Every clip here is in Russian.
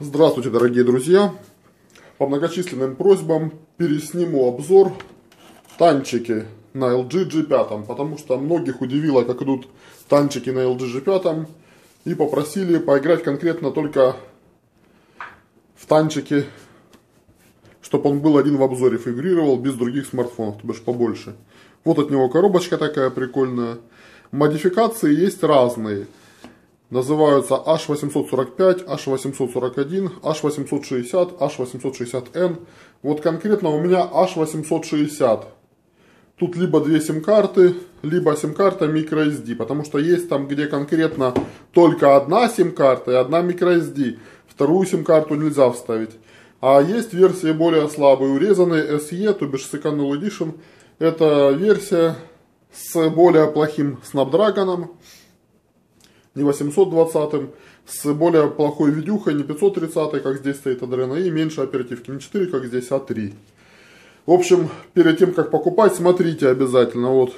Здравствуйте, дорогие друзья! По многочисленным просьбам пересниму обзор танчики на LG G5, потому что многих удивило, как идут танчики на LG G5, и попросили поиграть конкретно только в танчики, чтобы он был один в обзоре, фигурировал без других смартфонов, то бишь побольше. Вот от него коробочка такая прикольная. Модификации есть разные. Называются H845, H841, H860, H860N. Вот конкретно у меня H860. Тут либо две сим-карты, либо сим-карта microSD. Потому что есть там, где конкретно только одна сим-карта и одна microSD. Вторую сим-карту нельзя вставить. А есть версии более слабые, урезанные SE, то бишь Second Edition. Это версия с более плохим Snapdragon. Не 820, с более плохой видюхой, не 530, как здесь стоит Adreno, и меньше оперативки, не 4, как здесь, а 3. В общем, перед тем, как покупать, смотрите обязательно, вот,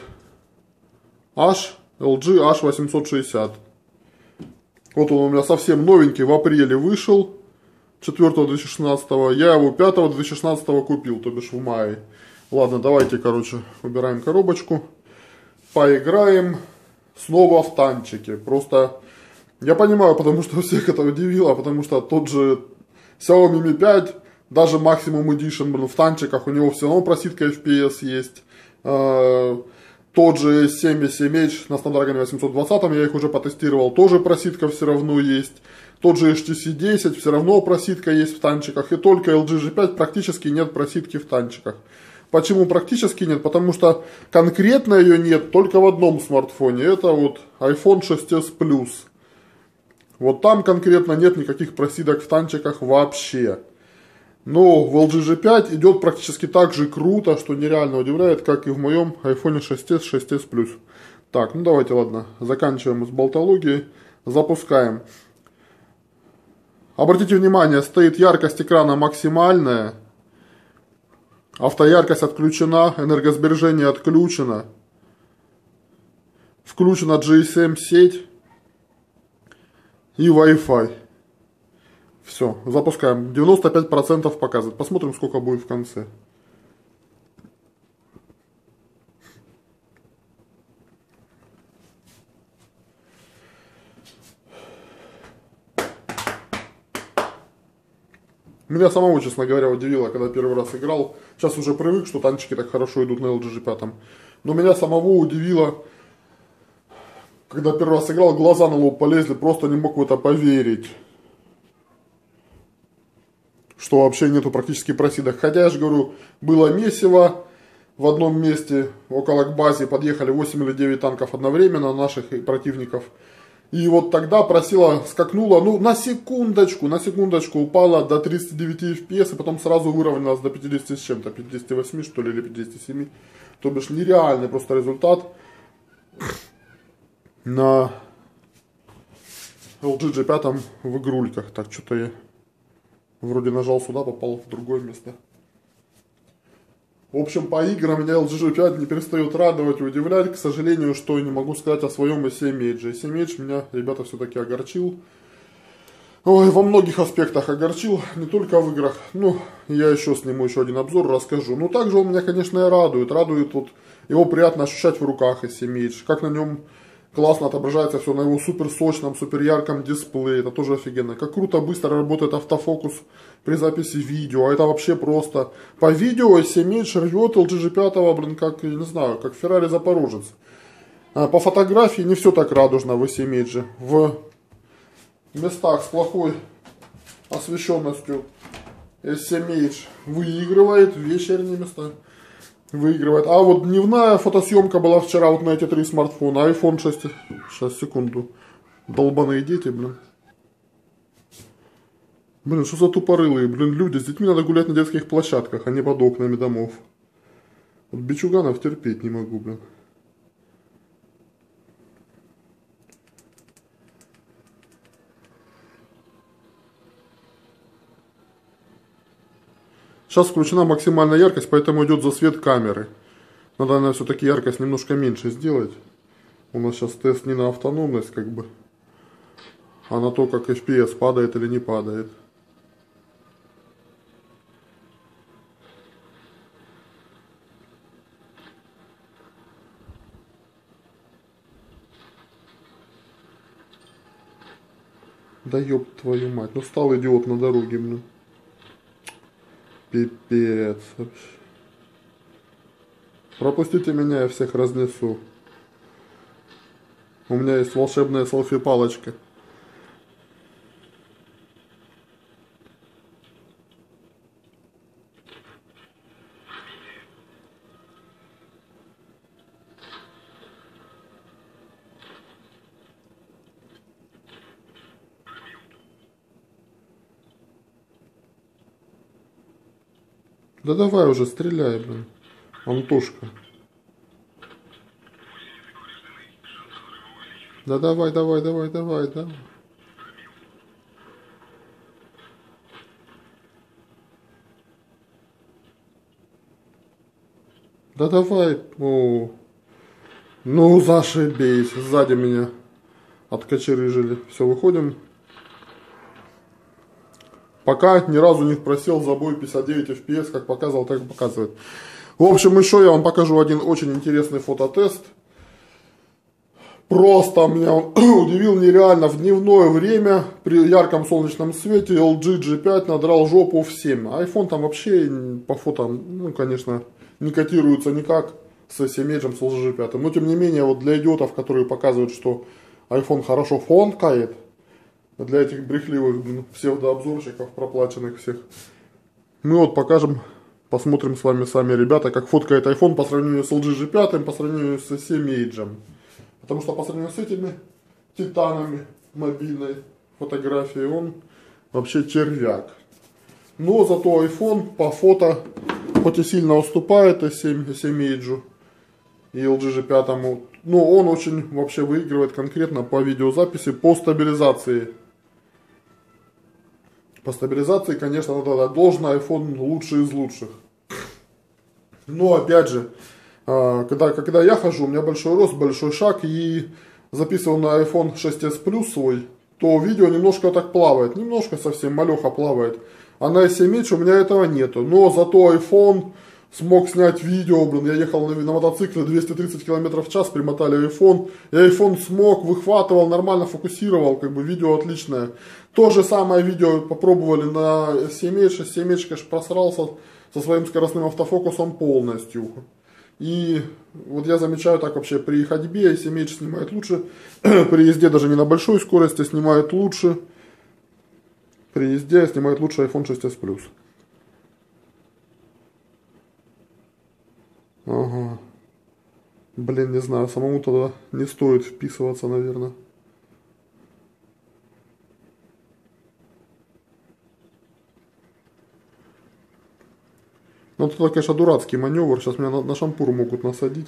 LG H860. Вот он у меня совсем новенький, в апреле вышел, 4 2016, я его 5 2016 купил, то бишь в мае. Ладно, давайте, короче, убираем коробочку, поиграем. Снова в танчики. Просто я понимаю, потому что всех это удивило, потому что тот же Xiaomi Mi 5, даже Maximum Edition, блин, в танчиках у него все равно просидка FPS есть. Тот же S7 и S7H на Snapdragon 820, я их уже потестировал, тоже просидка все равно есть. Тот же HTC 10, все равно просидка есть в танчиках. И только LG G5 практически нет просидки в танчиках. Почему практически нет? Потому что конкретно ее нет только в одном смартфоне. Это вот iPhone 6s Plus. Вот там конкретно нет никаких просидок в танчиках вообще. Но в LG G5 идет практически так же круто, что нереально удивляет, как и в моем iPhone 6s, 6s Plus. Так, ну давайте, ладно, заканчиваем с болтологией. Запускаем. Обратите внимание, стоит яркость экрана максимальная. Автояркость отключена, энергосбережение отключено. Включена GSM сеть и Wi-Fi. Все, запускаем. 95% показывает. Посмотрим, сколько будет в конце. Меня самого, честно говоря, удивило, когда первый раз играл. Сейчас уже привык, что танчики так хорошо идут на LG G5. Но меня самого удивило, когда первый раз играл, глаза на лоб полезли, просто не мог в это поверить. Что вообще нету практически просидок. Хотя, я же говорю, было месиво. В одном месте около к базе подъехали 8 или 9 танков одновременно, наших и противников. И вот тогда просила, скакнула, ну, на секундочку упала до 39 FPS, и потом сразу выровнялась до 50 с чем-то, 58, что ли, или 57. То бишь нереальный просто результат на LG G5 в игрульках. Так, что-то я вроде нажал сюда, попал в другое место. В общем, по играм меня LG G5 не перестает радовать и удивлять. К сожалению, что не могу сказать о своем S7H. S7H меня, ребята, все-таки огорчил. Ой, во многих аспектах огорчил, не только в играх. Ну, я еще сниму еще один обзор, расскажу. Но также он меня, конечно, и радует. Радует вот, его приятно ощущать в руках S7H. Как на нем классно отображается все на его супер сочном, супер ярком дисплее. Это тоже офигенно. Как круто быстро работает автофокус при записи видео. А это вообще просто. По видео S7H рвет LG G5, блин, как, я не знаю, как Ferrari Запорожец. По фотографии не все так радужно в S7H. В местах с плохой освещенностью S7H выигрывает, вечерние места выигрывает. А вот дневная фотосъемка была вчера вот на эти 3 смартфона. iPhone 6. Сейчас, секунду. Долбаные дети, блин. Блин, что за тупорылые, блин, люди. С детьми надо гулять на детских площадках, а не под окнами домов. Вот бичуганов терпеть не могу, блин. Сейчас включена максимальная яркость, поэтому идет засвет камеры. Надо, наверное, все-таки яркость немножко меньше сделать. У нас сейчас тест не на автономность, как бы, а на то, как FPS падает или не падает. Да ёб твою мать, ну стал идиот на дороге, блин. Пипец вообще. Пропустите меня, я всех разнесу. У меня есть волшебная селфи-палочка. Да давай уже, стреляй, блин. Антошка. Да давай, давай, давай, давай, давай. Да давай, ну зашибись, сзади меня откочерыжили. Все, выходим. Пока ни разу не просел забой 59 FPS, как показывал, так и показывает. В общем, еще я вам покажу один очень интересный фототест. Просто меня он удивил нереально. В дневное время при ярком солнечном свете LG G5 надрал жопу всем. iPhone там вообще по фото, ну, конечно, не котируется никак с S7 Edge, с LG G5. Но тем не менее, вот для идиотов, которые показывают, что iPhone хорошо фоткает, для этих брехливых псевдообзорщиков, проплаченных всех, мы вот покажем, посмотрим с вами сами, ребята, как фоткает iPhone по сравнению с LG G5, по сравнению с S7 Edge. Потому что по сравнению с этими титанами мобильной фотографии он вообще червяк. Но зато iPhone по фото хоть и сильно уступает S7 Edge и LG G5, но он очень вообще выигрывает конкретно по видеозаписи, по стабилизации. По стабилизации, конечно, надо дать должное, iPhone лучший из лучших. Но опять же, когда я хожу, у меня большой рост, большой шаг, и записывал на iPhone 6s Plus свой, то видео немножко так плавает, немножко совсем малеха плавает. А на S7 Edge у меня этого нету. Но зато iPhone смог снять видео, блин, я ехал на мотоцикле 230 км в час, примотали iPhone, и iPhone смог, выхватывал, нормально фокусировал, как бы видео отличное. То же самое видео попробовали на S7 Edge, S7 Edge, конечно, просрался со своим скоростным автофокусом полностью. И вот я замечаю так вообще при ходьбе S7 Edge снимает лучше, при езде даже не на большой скорости снимает лучше, при езде снимает лучше iPhone 6s Plus. Ага. Блин, не знаю, самому туда не стоит вписываться, наверное. Ну, это, конечно, дурацкий маневр. Сейчас меня на шампур могут насадить.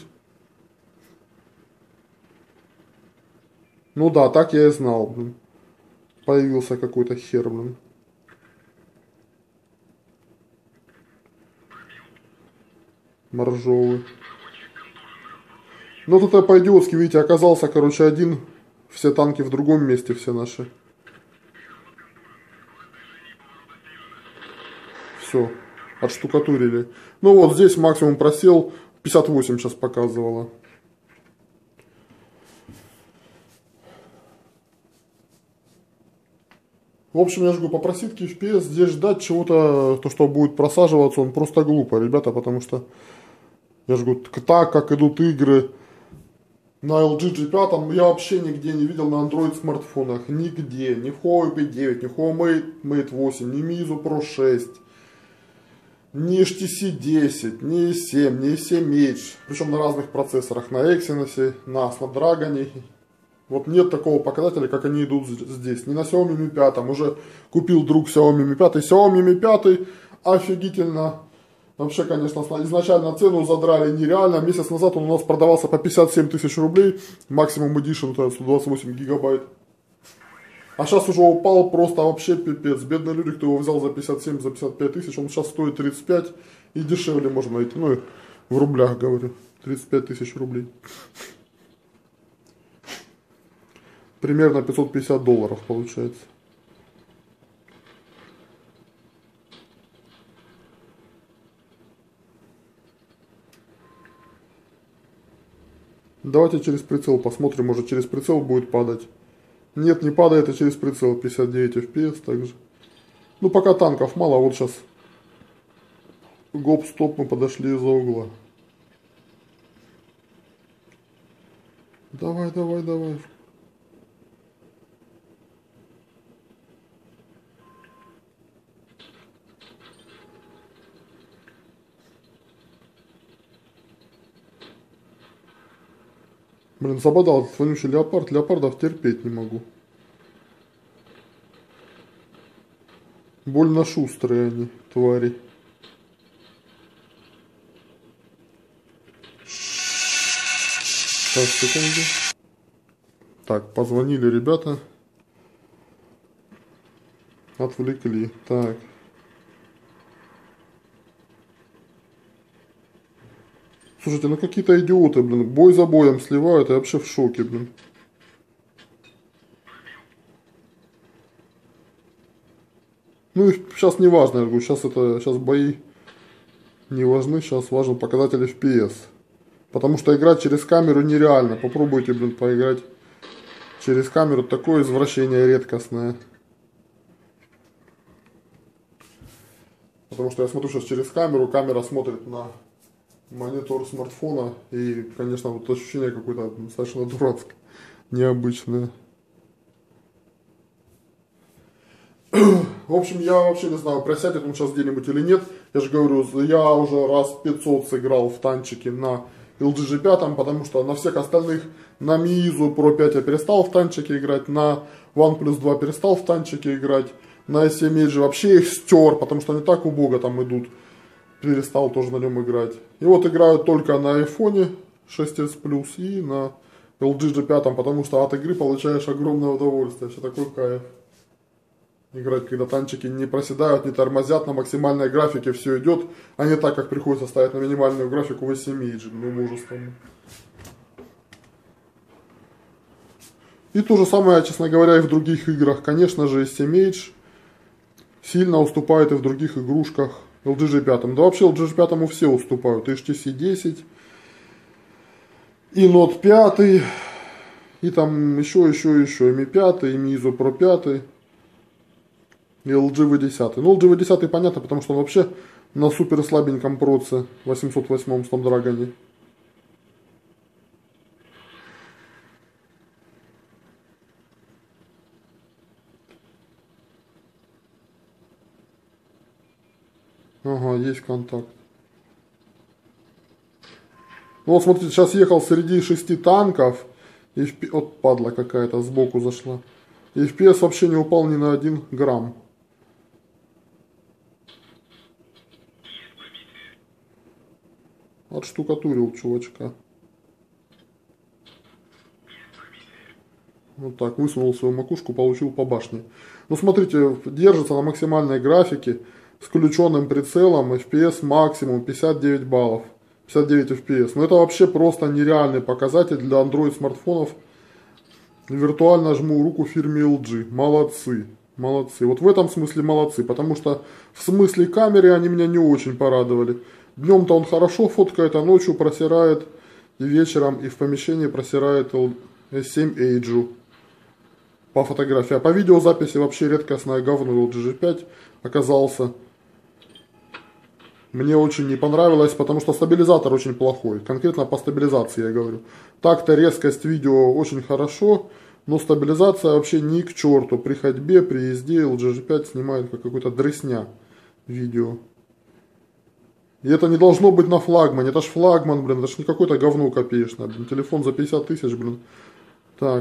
Ну да, так я и знал, блин. Появился какой-то хер, блин. Моржовый. Ну, тут я по-идиотски, видите, оказался, короче, один. Все танки в другом месте, все наши. Все, отштукатурили. Ну вот здесь максимум просел, 58 сейчас показывало. В общем, я же говорю, по проситке FPS здесь ждать чего-то, то, что будет просаживаться, он просто глупо, ребята, потому что, я же говорю, так как идут игры на LG G5, я вообще нигде не видел на Android смартфонах, нигде, ни в Huawei P9, ни в Huawei Mate 8, ни Meizu Pro 6, ни HTC 10, ни i7, ни i7 Edge, причем на разных процессорах, на Exynos, на Snapdragon. Вот нет такого показателя, как они идут здесь. Не на Xiaomi Mi 5. Уже купил друг Xiaomi Mi 5. Xiaomi Mi 5 офигительно. Вообще, конечно, изначально цену задрали нереально. Месяц назад он у нас продавался по 57 тысяч рублей. Максимум Edition, это 128 гигабайт. А сейчас уже упал просто вообще пипец. Бедные люди, кто его взял за 57, за 55 тысяч, он сейчас стоит 35. И дешевле можно найти. Ну, в рублях говорю. 35 тысяч рублей. Примерно 550 долларов получается. Давайте через прицел посмотрим, может через прицел будет падать. Нет, не падает, и через прицел 59 FPS также. Ну, пока танков мало, вот сейчас гоп-стоп, мы подошли из-за угла. Давай, давай, давай. Блин, забодал этот вонючий леопард. Леопардов терпеть не могу. Больно шустрые они, твари. Сейчас, секунду. Так, позвонили ребята. Отвлекли. Так. Слушайте, ну какие-то идиоты, блин. Бой за боем сливают. Я вообще в шоке, блин. Ну и сейчас не важно, я говорю, сейчас бои не важны, сейчас важен показатель FPS. Потому что играть через камеру нереально. Попробуйте, блин, поиграть через камеру. Такое извращение редкостное. Потому что я смотрю сейчас через камеру, камера смотрит на монитор смартфона. И, конечно, вот ощущение какое-то совершенно дурацкое, необычное. В общем, я вообще не знаю, просядет он сейчас где-нибудь или нет. Я же говорю, я уже раз 500 сыграл в танчики на LG G5, потому что на всех остальных, на Meizu Pro 5 я перестал в танчики играть, на OnePlus 2 перестал в танчики играть, на S7 Edge вообще их стер, потому что они так убого там идут. Перестал тоже на нем играть. И вот играю только на iPhone 6s Plus и на LG G5, потому что от игры получаешь огромное удовольствие, вообще такой кайф. Играть, когда танчики не проседают, не тормозят, на максимальной графике все идет, а не так, как приходится ставить на минимальную графику в S7 Edge, ну ужас там. И то же самое, честно говоря, и в других играх. Конечно же, S7 Edge сильно уступает и в других игрушках LG G5. Да вообще LG G5 все уступают. И HTC 10, и Note 5, и там еще, и Mi 5, и Meizu Pro 5. И LG V10. Ну, LG V10 понятно, потому что он вообще на супер слабеньком проце 808 Snapdragon. Ага, есть контакт. Ну вот смотрите, сейчас ехал среди 6 танков. И вот падла какая-то сбоку зашла. И FPS вообще не упал ни на 1 грамм. Отштукатурил чувачка. Вот так, высунул свою макушку, получил по башне. Ну смотрите, держится на максимальной графике, с включенным прицелом, FPS максимум 59 баллов. 59 FPS. Но это вообще просто нереальный показатель для Android смартфонов. Виртуально жму руку фирме LG. Молодцы. Молодцы. Вот в этом смысле молодцы. Потому что в смысле камеры они меня не очень порадовали. Днем-то он хорошо фоткает, а ночью просирает. И вечером, и в помещении просирает S7 Edge по фотографии. А по видеозаписи вообще редкостное говно LG G5 оказался. Мне очень не понравилось, потому что стабилизатор очень плохой. Конкретно по стабилизации я говорю. Так-то резкость видео очень хорошо, но стабилизация вообще ни к черту. При ходьбе, при езде LG G5 снимает как какой-то дресня видео. И это не должно быть на флагмане. Это ж флагман, блин. Это ж не какое-то говно копеечное, блин. Телефон за 50 тысяч, блин. Так.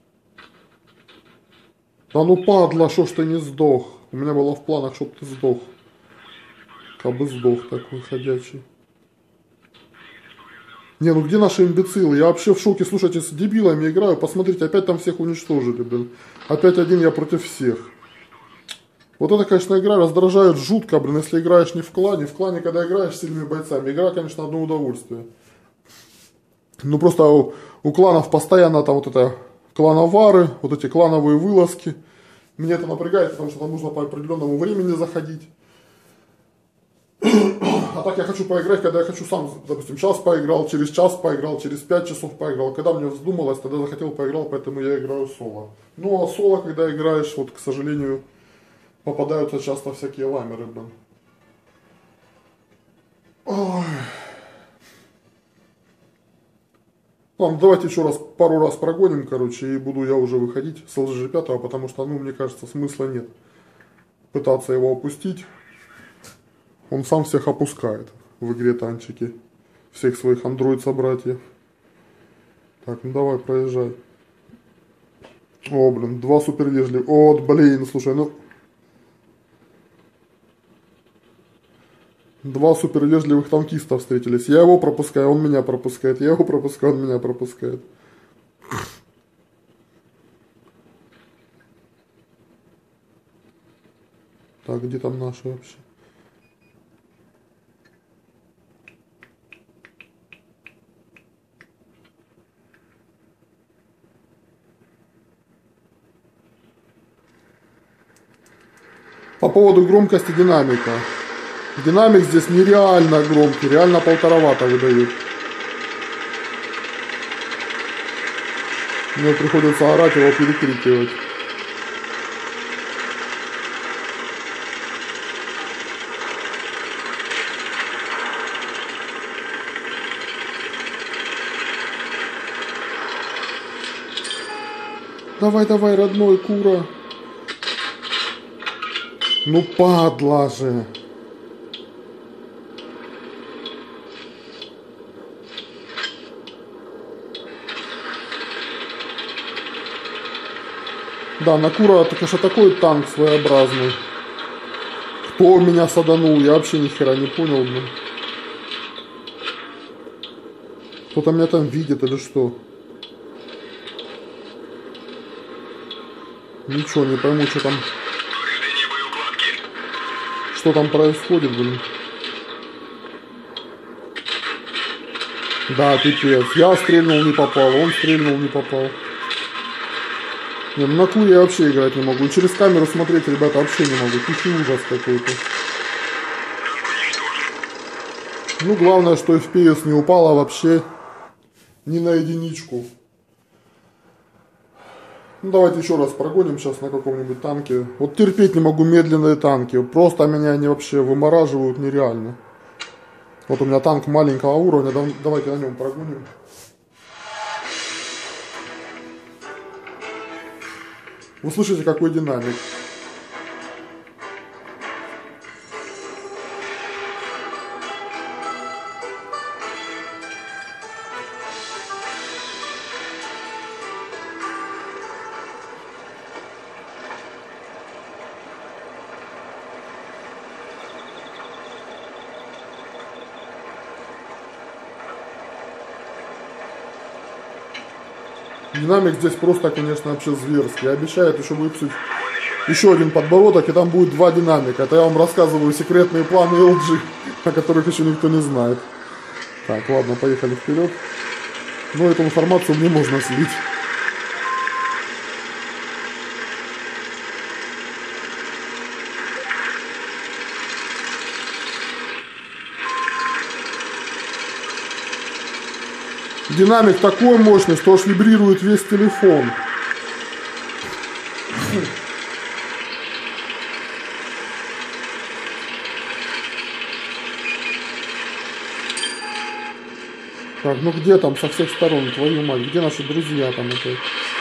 Да ну падла, шо ж ты не сдох? У меня было в планах, чтоб ты сдох. Кабы сдох такой ходячий. Не, ну где наши имбецилы? Я вообще в шоке. Слушайте, с дебилами играю. Посмотрите, опять там всех уничтожили, блин. Опять один я против всех. Вот это, конечно, игра раздражает жутко, блин, если играешь не в клане. В клане, когда играешь с сильными бойцами, игра, конечно, одно удовольствие. Ну, просто у кланов постоянно там вот это клановары, вот эти клановые вылазки. Меня это напрягает, потому что там нужно по определенному времени заходить. А так я хочу поиграть, когда я хочу сам, допустим, час поиграл, через час поиграл, через 5 часов поиграл. Когда мне вздумалось, тогда захотел поиграл, поэтому я играю соло. Ну а соло, когда играешь, вот, к сожалению, попадаются часто всякие ламеры, блин. Ой. Ладно, давайте еще раз, пару раз прогоним, короче, и буду я уже выходить с LGG5, потому что, ну, мне кажется, смысла нет пытаться его опустить. Он сам всех опускает в игре танчики. Всех своих андроид-собратьев. Так, ну давай, проезжай. О, блин, два супер вежливых. О, блин, слушай, ну... Два супер вежливых танкиста встретились. Я его пропускаю, он меня пропускает. Я его пропускаю, он меня пропускает. Так, где там наши вообще? По поводу громкости динамика. Динамик здесь нереально громкий, реально 1,5 ватта выдает. Мне приходится орать, его перекрикивать. Давай, давай, родной, кура. Ну падла же. Да, Накура, это, конечно, такой танк своеобразный. Кто меня саданул, я вообще ни хера не понял, блин. Кто-то меня там видит или что? Ничего, не пойму, что там. Что там происходит, блин. Да, пипец. Я стрельнул, не попал, он стрельнул, не попал. Не, ну на Куре я вообще играть не могу. Через камеру смотреть, ребята, вообще не могу. Тихий ужас какой-то. Ну, главное, что FPS не упала вообще ни на единичку. Ну, давайте еще раз прогоним сейчас на каком-нибудь танке. Вот терпеть не могу медленные танки. Просто меня они вообще вымораживают нереально. Вот у меня танк маленького уровня. Давайте на нем прогоним. Вы слышите, какой динамик. Динамик здесь просто, конечно, вообще зверский. Обещает еще выпустить еще один подбородок, и там будет два динамика. Это я вам рассказываю секретные планы LG, о которых еще никто не знает. Так, ладно, поехали вперед. Но эту информацию мне можно слить. Динамик такой мощный, что аж вибрирует весь телефон. Так, ну где там со всех сторон, твою мать, где наши друзья там опять?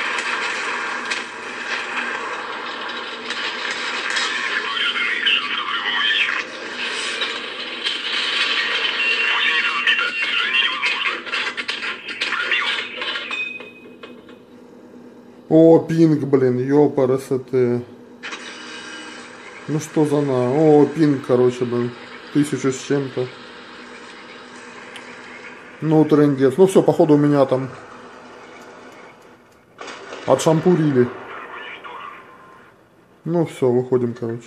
О, пинг, блин, ёпарасоте. Ну что за на? О, пинг, короче, блин. 1000 с чем-то. Ну, трындец. Ну все, походу у меня там отшампурили. Ну все, выходим, короче.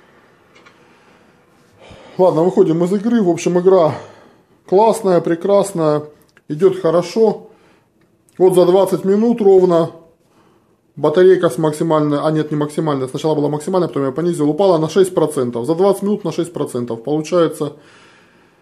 Ладно, выходим из игры. В общем, игра классная, прекрасная. Идет хорошо. Вот за 20 минут ровно батарейка с максимальной, а нет, не максимальная, сначала была максимальная, потом я понизил, упала на 6%. За 20 минут на 6%. Получается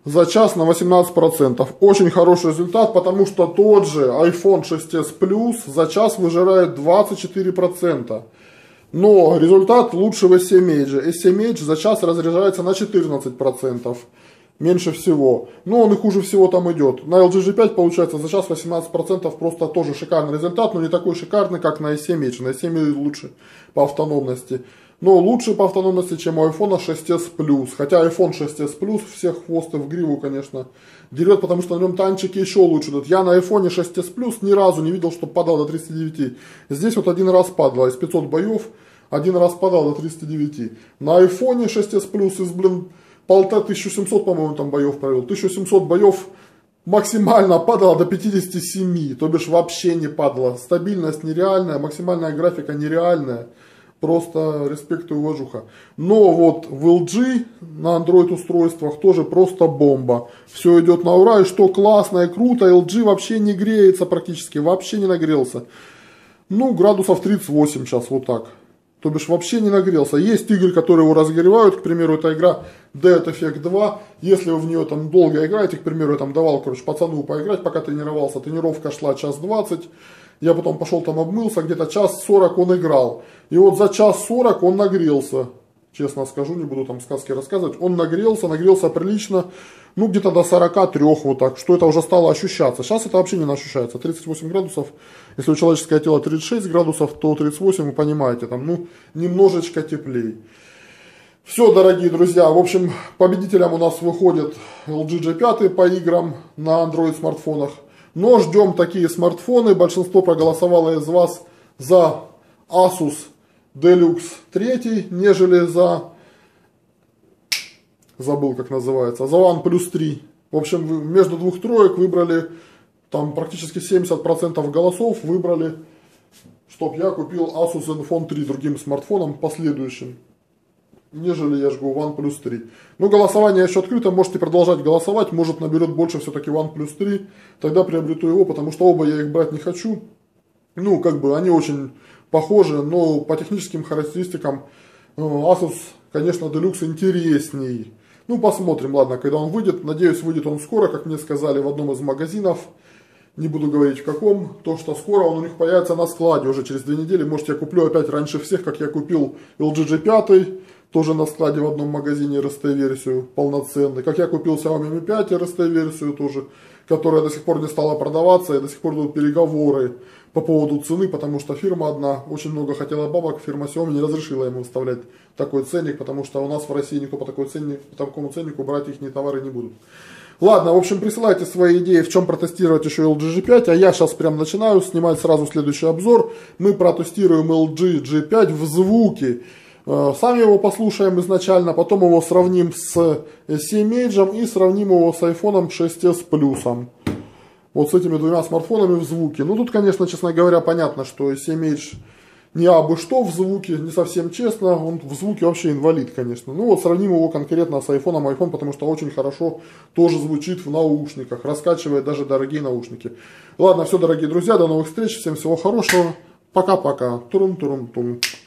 за час на 18%. Очень хороший результат, потому что тот же iPhone 6s Plus за час выжирает 24%. Но результат лучше в S7 Edge. S7 Edge за час разряжается на 14%. Меньше всего. Но он и хуже всего там идет. На LG G5 получается за час 18%, просто тоже шикарный результат, но не такой шикарный, как на S7 Edge. На S7 Edge лучше по автономности. Но лучше по автономности, чем у iPhone 6s Plus. Хотя iPhone 6s Plus всех хвосты в гриву, конечно, дерет, потому что на нем танчики еще лучше идут. Я на iPhone 6s Plus ни разу не видел, что падал до 39. Здесь вот один раз падало из 500 боев, один раз падал до 39. На iPhone 6s Plus из, 1700, по-моему, там боев провел. 1700 боев максимально падало до 57, то бишь вообще не падало. Стабильность нереальная, максимальная графика нереальная. Просто респект и уважуха. Но вот в LG на Android устройствах тоже просто бомба. Все идет на ура, и что классно и круто, LG вообще не греется практически, вообще не нагрелся. Ну, градусов 38 сейчас вот так. То бишь вообще не нагрелся. Есть игры, которые его разогревают, к примеру, эта игра Dead Effect 2. Если вы в нее там долго играете, к примеру, я там давал, короче, пацану поиграть, пока тренировался. Тренировка шла час 20. Я потом пошел там обмылся, где-то час 40 он играл. И вот за час 40 он нагрелся. Честно скажу, не буду там сказки рассказывать. Он нагрелся прилично. Ну, где-то до 43 вот так. Что это уже стало ощущаться. Сейчас это вообще не ощущается. 38 градусов. Если у человеческое тело 36 градусов, то 38, вы понимаете, там, ну, немножечко теплее. Все, дорогие друзья. В общем, победителем у нас выходит LG G5 по играм на Android смартфонах. Но ждем такие смартфоны. Большинство проголосовало из вас за Asus Deluxe 3, нежели за... Забыл, как называется. За OnePlus 3. В общем, между двух троек выбрали... Там практически 70% голосов выбрали, чтоб я купил Asus Zenfone 3 другим смартфоном последующим, нежели, я жгу, OnePlus 3. Ну, голосование еще открыто, можете продолжать голосовать, может наберет больше все-таки OnePlus 3, тогда приобрету его, потому что оба я их брать не хочу. Ну, как бы, они очень похожи, но по техническим характеристикам Asus, конечно, Deluxe интересней. Ну, посмотрим, ладно, когда он выйдет, надеюсь, выйдет он скоро, как мне сказали, в одном из магазинов. Не буду говорить в каком, то что скоро он у них появится на складе уже через 2 недели. Может, я куплю опять раньше всех, как я купил LG G5, тоже на складе в одном магазине RST-версию полноценный. Как я купил Xiaomi Mi 5 RST-версию тоже, которая до сих пор не стала продаваться, и до сих пор идут переговоры по поводу цены, потому что фирма одна очень много хотела бабок, фирма Xiaomi не разрешила ему выставлять такой ценник, потому что у нас в России никто по такому ценнику брать их товары не будут. Ладно, в общем, присылайте свои идеи, в чем протестировать еще LG G5, а я сейчас прям начинаю снимать сразу следующий обзор. Мы протестируем LG G5 в звуке. Сами его послушаем изначально, потом его сравним с S7 Edge и сравним его с iPhone 6s Plus. Вот с этими двумя смартфонами в звуке. Ну, тут, конечно, честно говоря, понятно, что S7 Edge не абы что в звуке, не совсем честно, он в звуке вообще инвалид, конечно. Ну вот сравним его конкретно с iPhone, потому что очень хорошо тоже звучит в наушниках, раскачивает даже дорогие наушники. Ладно, все, дорогие друзья, до новых встреч, всем всего хорошего, пока-пока, турум-турум-тум.